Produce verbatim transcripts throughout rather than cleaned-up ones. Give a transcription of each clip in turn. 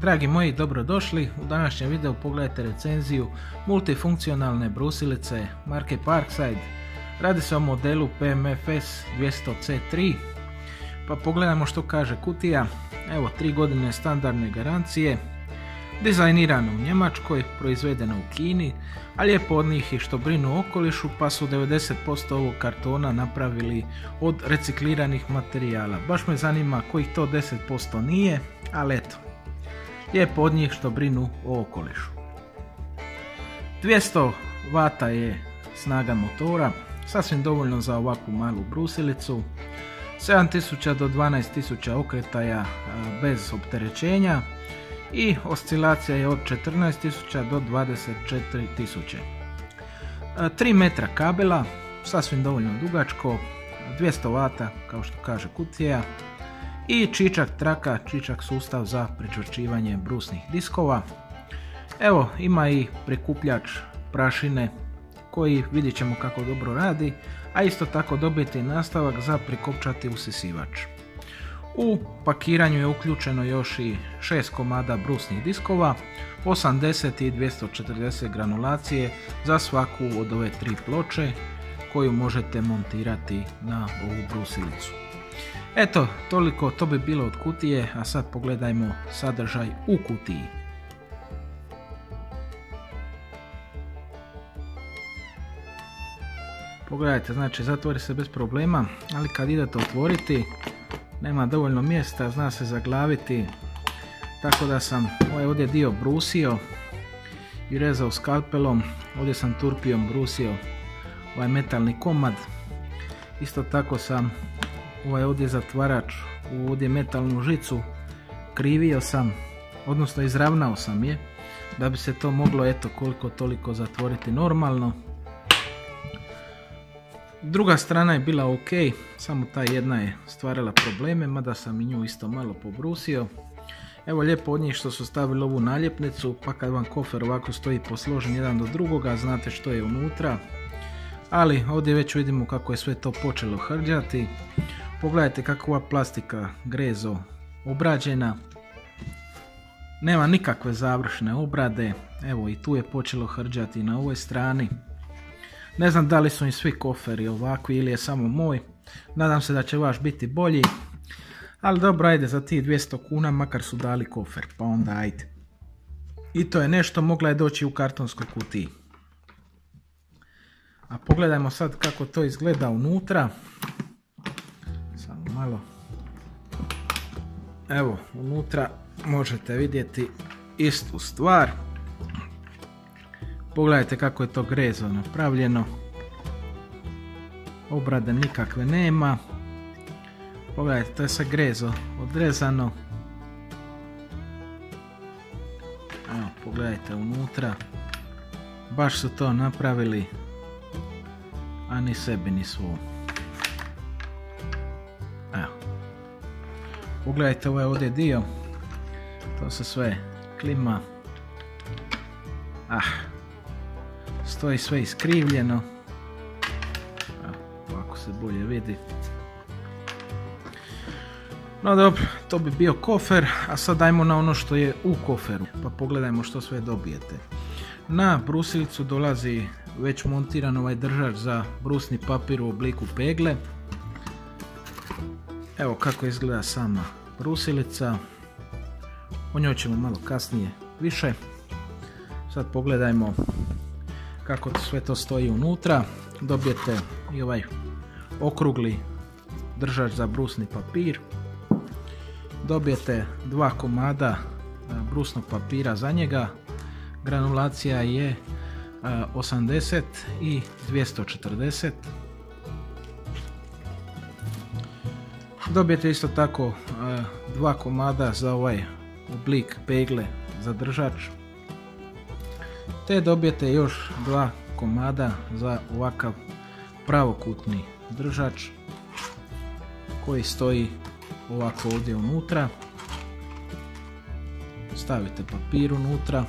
Dragi moji, dobrodošli. U današnjem videu pogledajte recenziju multifunkcionalne brusilice marke Parkside. Radi se o modelu P M F S dvjesto C tri. Pa pogledajmo što kaže kutija. Evo, tri godine standardne garancije. Dizajnirano u Njemačkoj, proizvedeno u Kini, a lijepo od njih i što brinu o okolišu, pa su devedeset posto ovog kartona napravili od recikliranih materijala. Baš me zanima kojih to deset posto nije, ali eto, lijepo od njih što brinu o okolišu. dvjesto vata je snaga motora, sasvim dovoljno za ovakvu malu brusilicu. sedam tisuća do dvanaest tisuća okretaja bez opterećenja i oscilacija je od četrnaest tisuća do dvadeset četiri tisuće. tri metra kabela, sasvim dovoljno dugačko, dvjesto vata kao što kaže kutija i čičak traka, čičak sustav za pričvršćivanje brusnih diskova. Evo, ima i prikupljač prašine koji vidjet ćemo kako dobro radi, a isto tako dobijete nastavak za prikopčati usisivač. U pakiranju je uključeno još i šest komada brusnih diskova, osamdeset i dvjesto četrdeset granulacije za svaku od ove tri ploče koju možete montirati na ovu brusilicu. Eto, toliko, to bi bilo od kutije, a sad pogledajmo sadržaj u kutiji. Pogledajte, znači zatvori se bez problema, ali kad idete otvoriti nema dovoljno mjesta, zna se zaglaviti, tako da sam ovaj ovdje dio brusio i rezao skalpelom. Ovdje sam turpijom brusio ovaj metalni komad. Isto tako sam ovaj ovdje zatvarač u ovdje metalnu žicu krivio sam, odnosno izravnao sam je da bi se to moglo eto koliko toliko zatvoriti normalno. Druga strana je bila ok, samo ta jedna je stvarala probleme, mada sam i nju isto malo pobrusio. Evo, lijepo od njih što su stavili ovu naljepnicu, pa kad vam kofer ovako stoji posložen jedan do drugoga, znate što je unutra. Ali ovdje već vidimo kako je sve to počelo hrđati. Pogledajte kako ova plastika grezo obrađena. Nema nikakve završne obrade. Evo, i tu je počelo hrđati na ovoj strani. Ne znam da li su im svi koferi ovakvi ili je samo moj. Nadam se da će vaš biti bolji. Ali dobro, ajde, za tih dvjesto kuna makar su dali kofer, pa onda ajde. I to je nešto, mogla je doći u kartonskoj kutiji. A pogledajmo sad kako to izgleda unutra. Samo malo. Evo, unutra možete vidjeti istu stvar. Pogledajte kako je to grezo napravljeno. Obrade nikakve nema. Pogledajte, to je sve grezo odrezano. Evo, pogledajte unutra. Baš su to napravili, a ni sebi ni svom. Evo. Pogledajte ovaj ovdje dio. To se sve klima. Ah. Stoji sve iskrivljeno. Evo, ovako se bolje vidi. No dobro, to bi bio kofer, a sad dajmo na ono što je u koferu, pa pogledajmo što sve dobijete. Na brusilicu dolazi već montiran ovaj držač za brusni papir u obliku pegle. Evo kako izgleda sama brusilica. O njoj ćemo malo kasnije više. Sad pogledajmo kako sve to stoji unutra. Dobijete i ovaj okrugli držač za brusni papir. Dobijete dva komada brusnog papira za njega. Granulacija je osamdeset i dvjesto četrdeset. Dobijete isto tako dva komada za ovaj oblik pegle za držač. Te dobijete još dva komada za ovakav pravokutni držač koji stoji ovako ovdje unutra. Stavite papir unutra.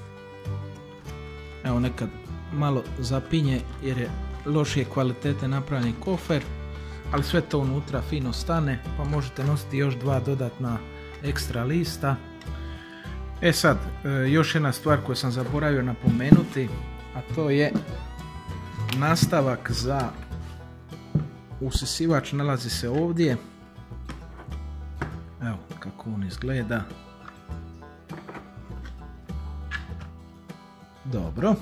Evo, nekad malo zapinje jer je lošije kvalitete napravljen kofer, ali sve to unutra fino stane, pa možete nositi još dva dodatna ekstra lista. E sad, još jedna stvar koju sam zaboravio napomenuti, a to je nastavak za usisivač, nalazi se ovdje. Evo kako on izgleda. Dobro.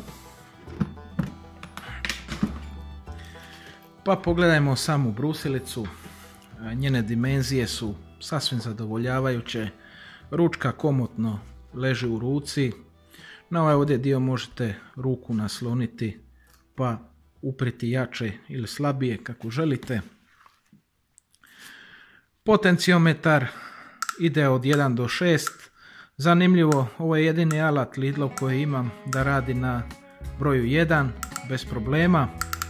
Pa pogledajmo samu brusilicu. Njene dimenzije su sasvim zadovoljavajuće. Ručka komotno leži u ruci. Na ovaj ovdje dio možete ruku nasloniti pa upriti jače ili slabije kako želite. Potenciometar ide od jedan do šest. Zanimljivo, ovo je jedini alat Lidlov koji imam da radi na broju jedan bez problema.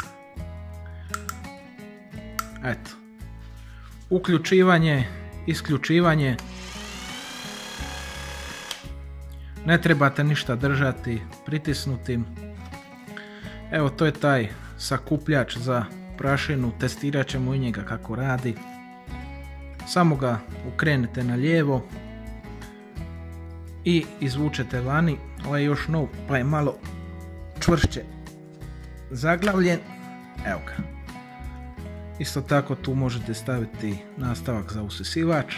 Eto. Uključivanje, isključivanje. Ne trebate ništa držati pritisnutim. Evo, to je taj sakupljač za prašinu. Testirat ćemo i njega kako radi. Samo ga okrenete na lijevo i izvučete vani. Ovaj je još nov pa je malo čvršće zaglavljen. Evo ga. Isto tako tu možete staviti nastavak za usisivač.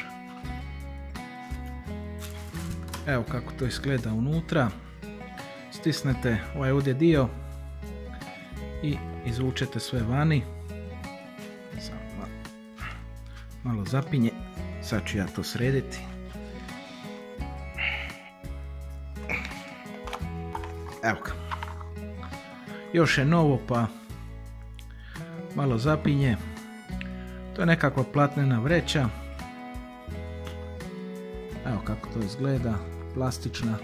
Evo kako to izgleda unutra. Stisnete ovaj ovdje dio i izvučete sve vani. Samo malo zapinje. Sad ću ja to srediti. Evo ga. Još je novo pa malo zapinje. To je nekakva platnena vreća. Evo kako to izgleda. Plastična.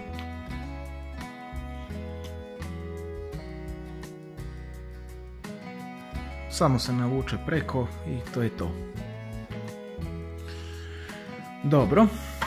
Samo se navuče preko i to je to. Dobro.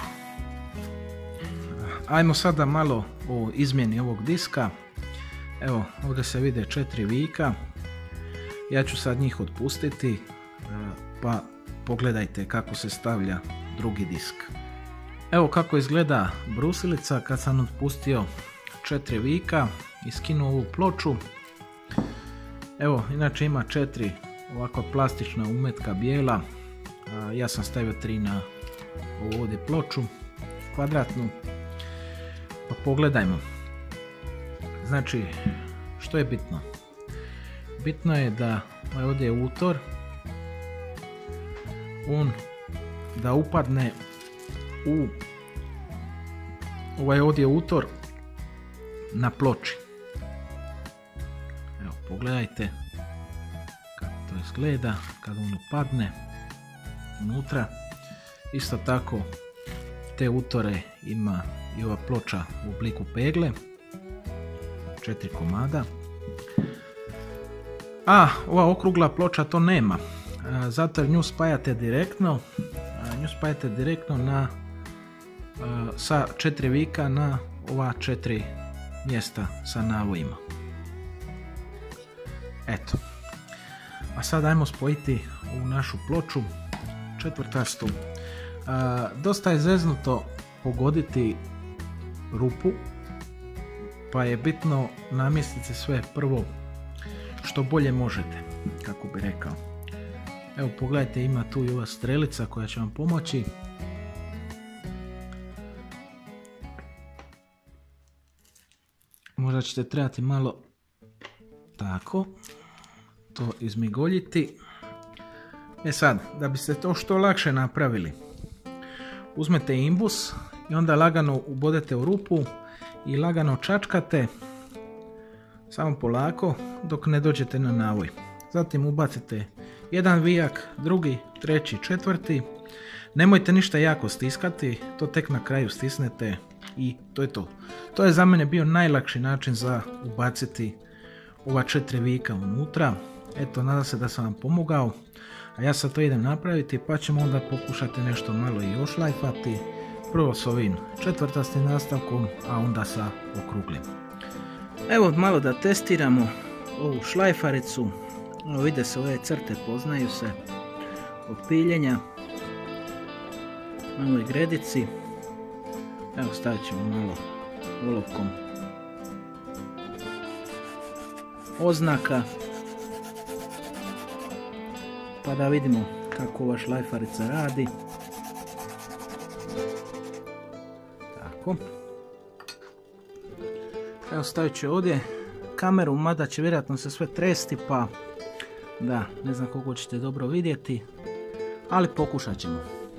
Ajmo sada malo o izmjeni ovog diska. Evo, ovdje se vide četiri vika. Ja ću sad njih otpustiti, pa pogledajte kako se stavlja drugi disk. Evo kako izgleda brusilica kad sam otpustio četiri vika i skinuo ovu ploču. Evo, inače ima četiri ovakva plastična umetka bijela. Ja sam stavio tri na ovu ovdje ploču kvadratnu. Pa pogledajmo. Znači, što je bitno? Bitno je da ovaj ovdje je utor, on da upadne u ovaj ovdje utor na ploči. Evo, pogledajte kako to izgleda kad on upadne unutra. Isto tako te utore ima i ova ploča u obliku pegle, četiri komada. A ova okrugla ploča to nema, zato jer nju spajate direktno, nju spajate direktno na, sa četiri vika na ova četiri mjesta sa navojima. Eto. A sad ajmo spojiti ovu našu ploču četvrtastu. Dosta je zeznuto pogoditi rupu, pa je bitno namjestiti sve prvo što bolje možete, kako bi rekao. Evo pogledajte, ima tu i ova strelica koja će vam pomoći. Možda ćete trebati malo tako to izmigoljiti. E sad, da biste to što lakše napravili, uzmete imbus i onda lagano ubodete u rupu i lagano čačkate, samo polako dok ne dođete na navoj. Zatim ubacite jedan vijak, drugi, treći, četvrti. Nemojte ništa jako stiskati, to tek na kraju stisnete i to je to. To je za mene bio najlakši način za ubaciti ova četiri vika unutra. Eto, nadam se da sam vam pomogao. A ja sad to idem napraviti, pa ćemo onda pokušati nešto malo i ošlajfati. Prvo s ovim četvrtastim nastavkom, a onda sa okruglim. Evo malo da testiramo ovu šlajfaricu. Evo vide se ove crte, poznaju se od piljenja na ovoj gredici. Evo, stavit ćemo malo olovkom oznaka, pa da vidimo kako ova šlajfarica radi. Tako. Evo, stavit ću ovdje kameru, mada će vjerojatno se sve tresti, pa da, ne znam koliko ćete dobro vidjeti, ali pokušat ćemo.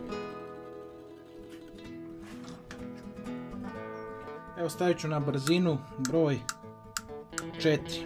Evo, stavit ću na brzinu broj četiri.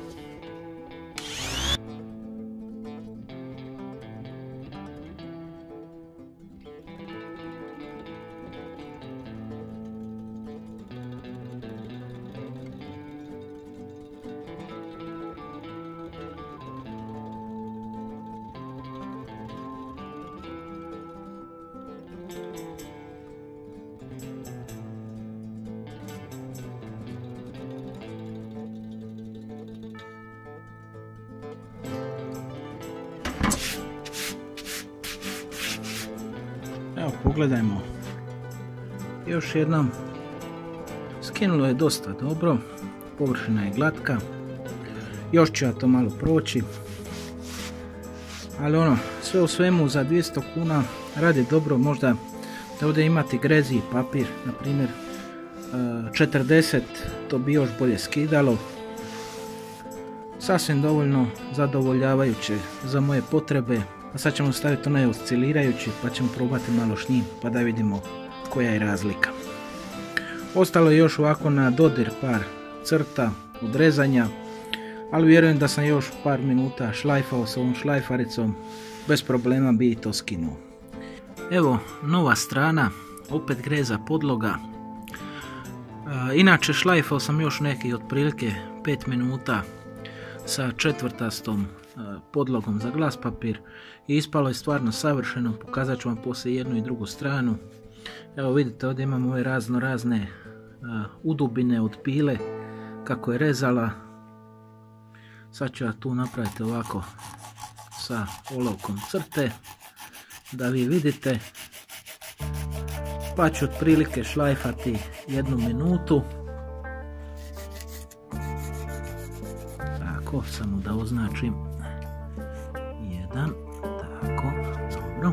Evo, pogledajmo još jednom. Skinulo je dosta dobro, površina je glatka, još ću ja to malo proći, ali ono, sve u svemu za dvjesto kuna radi dobro. Možda da ovdje imati greziji papir, na primjer četrdeset, to bi još bolje skidalo. Sasvim dovoljno zadovoljavajuće za moje potrebe. A sad ćemo staviti onaj oscilirajući, pa ćemo probati malo s njim, pa da vidimo koja je razlika. Ostalo je još ovako na dodir par crta od rezanja, ali vjerujem da sam još par minuta šlajfao s ovom šlajfaricom, bez problema bi i to skinuo. Evo, nova strana, opet greza podloga. E, inače šlajfao sam još neki otprilike pet minuta sa četvrtastom podlogom za glas papir i ispalo je stvarno savršeno. Pokazat ću vam poslije jednu i drugu stranu. Evo, vidite, ovdje imamo ove razno razne uh, udubine od pile kako je rezala. Sad ću ja tu napraviti ovako sa olovkom crte da vi vidite, pa ću otprilike šlajfati jednu minutu. Tako, samo da označim jedan, tako, dobro.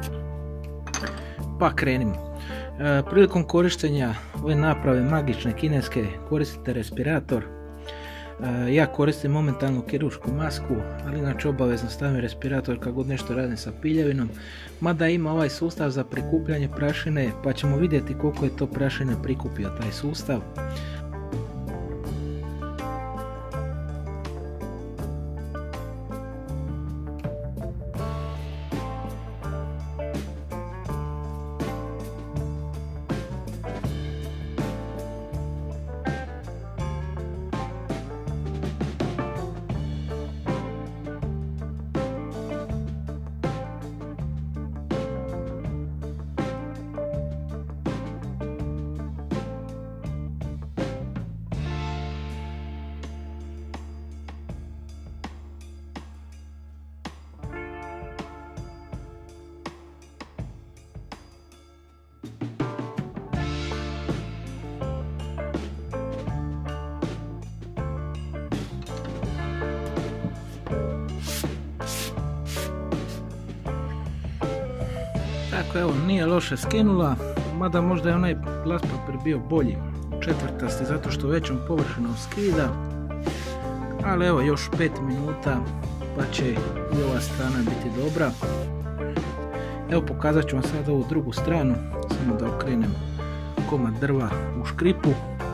Pa krenimo. E, prilikom korištenja ove naprave magične kineske koristite respirator. E, ja koristim momentalno kiruršku masku, ali inače obavezno stavim respirator kad god nešto radim sa piljevinom. Mada ima ovaj sustav za prikupljanje prašine, pa ćemo vidjeti koliko je to prašine prikupio taj sustav. Tako, evo, nije loše skinula, mada možda je onaj glas papir bio bolji, četvrtasti, zato što većom površinom skida, ali evo, još pet minuta pa će i ova strana biti dobra. Evo, pokazat ću vam sad ovu drugu stranu, samo da okrenem komad drva u škripu.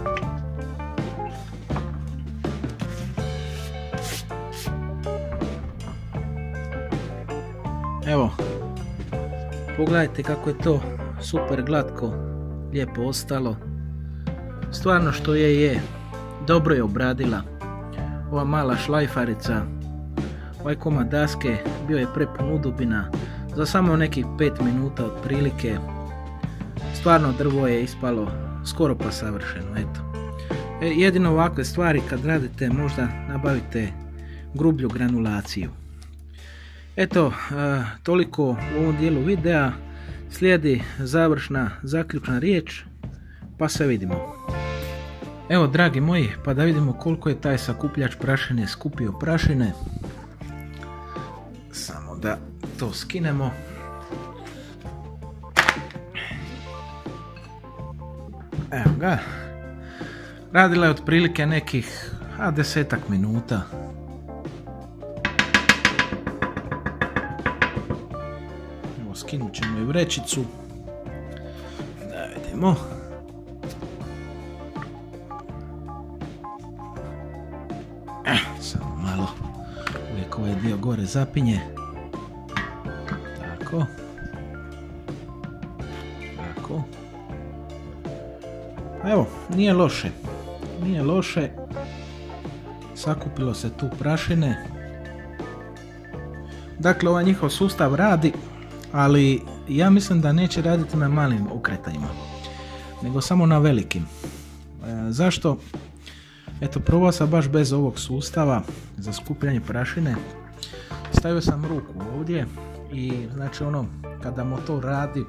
Evo, pogledajte kako je to super glatko, lijepo ostalo. Stvarno što je je, dobro je obradila ova mala šlajfarica. Ovaj komad daske bio je prepun udubina, za samo nekih pet minuta otprilike. Stvarno drvo je ispalo skoro pa savršeno, eto. E, jedino ovakve stvari kad radite možda nabavite grublju granulaciju. Eto, e, toliko u ovom dijelu videa. Slijedi završna zaključna riječ pa se vidimo. Evo dragi moji, pa da vidimo koliko je taj sakupljač prašine skupio prašine. Samo da to skinemo. Evo ga. Radila je otprilike nekih a, desetak minuta. Evo, skinut ćemo i vrećicu. Da vidimo. Eh, samo malo. Uvijek ovaj dio gore zapinje. Tako. Tako. Evo, nije loše. Nije loše. Sakupilo se tu prašine. Dakle, ovaj njihov sustav radi, ali ja mislim da neće raditi na malim okretanjima, nego samo na velikim. E, zašto? Eto, probao sam baš bez ovog sustava za skupljanje prašine. Stavio sam ruku ovdje i znači ono, kada motor radi,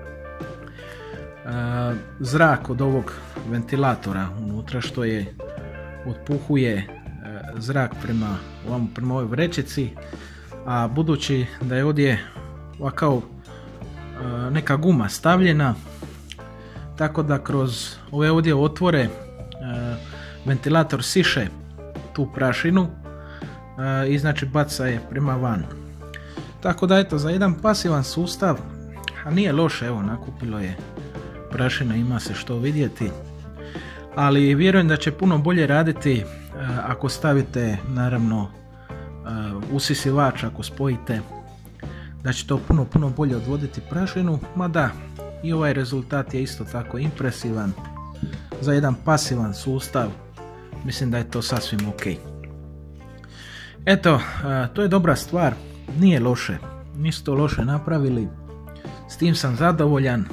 e, zrak od ovog ventilatora unutra što je otpuhuje e, zrak prema, ovom, prema ovoj vrećici, a budući da je ovdje ovako e, neka guma stavljena, tako da kroz ove ovdje otvore e, ventilator siše tu prašinu e, i znači baca je prema van. Tako da eto, za jedan pasivan sustav, a nije loše, evo nakupilo je prašina, ima se što vidjeti, ali vjerujem da će puno bolje raditi e, ako stavite naravno e, usisivač, ako spojite, da će to puno puno bolje odvoditi prašinu, mada i ovaj rezultat je isto tako impresivan. Za jedan pasivan sustav mislim da je to sasvim ok. Eto, to je dobra stvar, nije loše, nisu to loše napravili, s tim sam zadovoljan.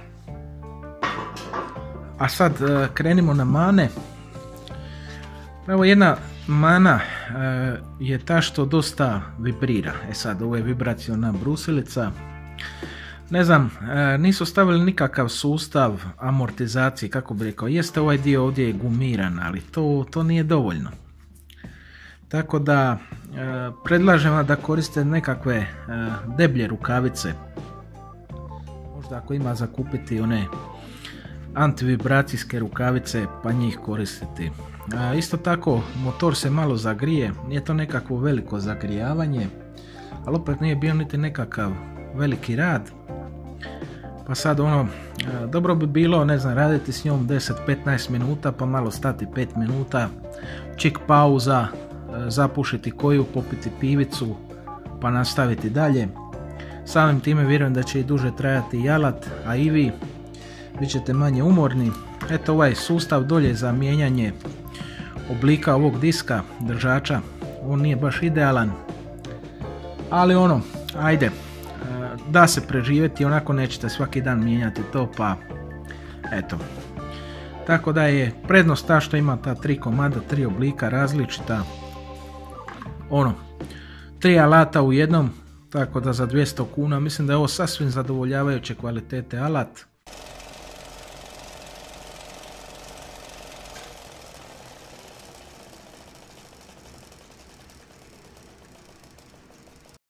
A sad krenimo na mane. Evo, jedna mana je ta što dosta vibrira. E sad, ovo je vibraciona brusilica. Ne znam, nisu stavili nikakav sustav amortizacije, kako bi rekao. Jeste, ovaj dio ovdje je gumiran, ali to, to nije dovoljno. Tako da predlažem vam da koriste nekakve deblje rukavice. Možda ako ima za kupiti one antivibracijske rukavice, pa njih koristiti. Isto tako, motor se malo zagrije, nije to nekakvo veliko zagrijavanje, ali opet nije bio niti nekakav veliki rad. Pa sad ono, dobro bi bilo, ne znam, raditi s njom deset do petnaest minuta, pa malo stati pet minuta, čik pauza, zapušiti koju, popiti pivicu, pa nastaviti dalje. Samim time vjerujem da će i duže trajati i alat, a i vi bit ćete manje umorni. Eto, ovaj sustav dolje za mijenjanje oblika ovog diska, držača, on nije baš idealan, ali ono, ajde, da se preživjeti, onako nećete svaki dan mijenjati to, pa eto. Tako da je prednost ta što ima ta tri komada, tri oblika različita, ono, tri alata u jednom, tako da za dvjesto kuna mislim da je ovo sasvim zadovoljavajuće kvalitete alat.